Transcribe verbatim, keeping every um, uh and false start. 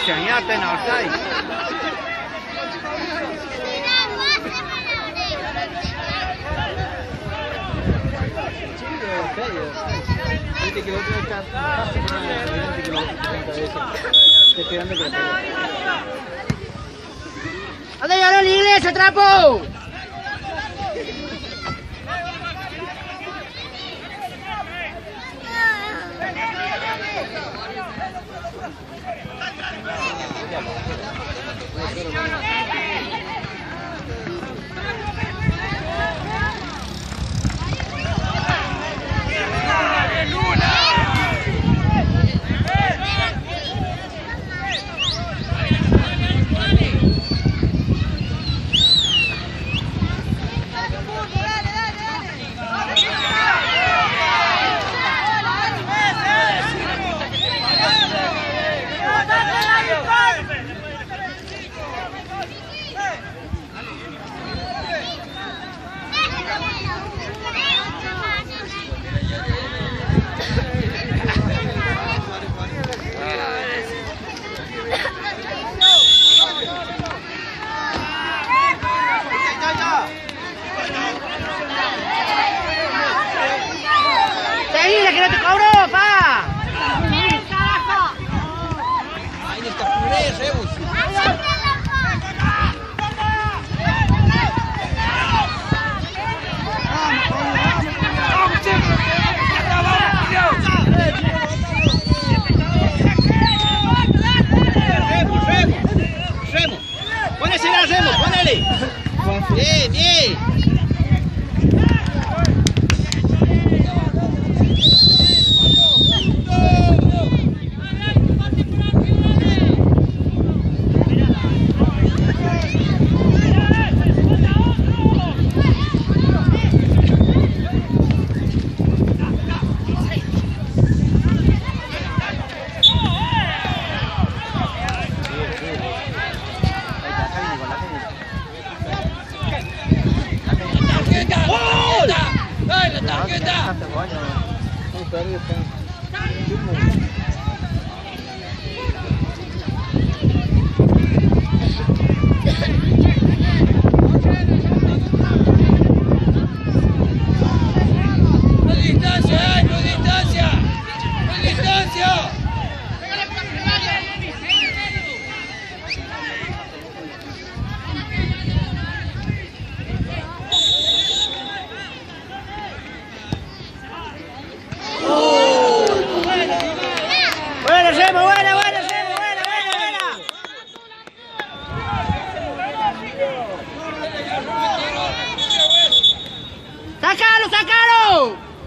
Extrañarte en outside. Viste que otro está casi más evidente que los otros. Te esperando que lo pegue. ¿Dónde llegó la iglesia, trapo? ¡Seguile, que no te cobró, pa! Ahí está puré, Rebus. Ponésela, Remo, ponele. Bien, bien. ¡Sácalo, sácalo!